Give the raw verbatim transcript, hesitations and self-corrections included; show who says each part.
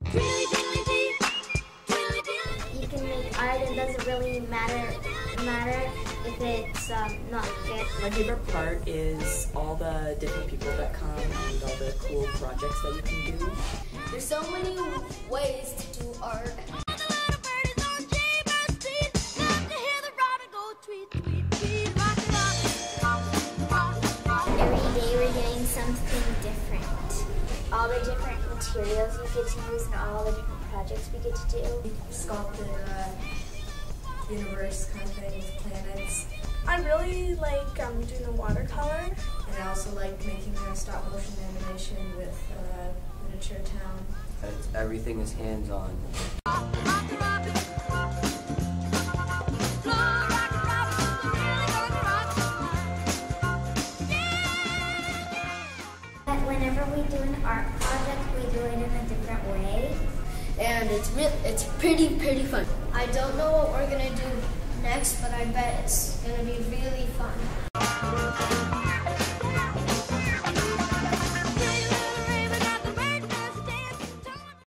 Speaker 1: You can make art, it doesn't really matter matter if it's um, not good.
Speaker 2: My favorite part is all the different people that come and all the cool projects that you can do.
Speaker 3: There's so many ways to do art.
Speaker 1: Every day we're doing something different. All the different materials we get to use and all the different projects we get to do.
Speaker 4: Sculpted uh, universe kind of thing with planets.
Speaker 5: I really like um, doing the watercolor.
Speaker 4: And I also like making a stop motion animation with uh, miniature town.
Speaker 6: It's, everything is hands-on.
Speaker 1: Whenever we do an art project, we do it in a different way.
Speaker 3: And it's re it's pretty, pretty fun. I don't know what we're gonna do next, but I bet it's gonna be really fun.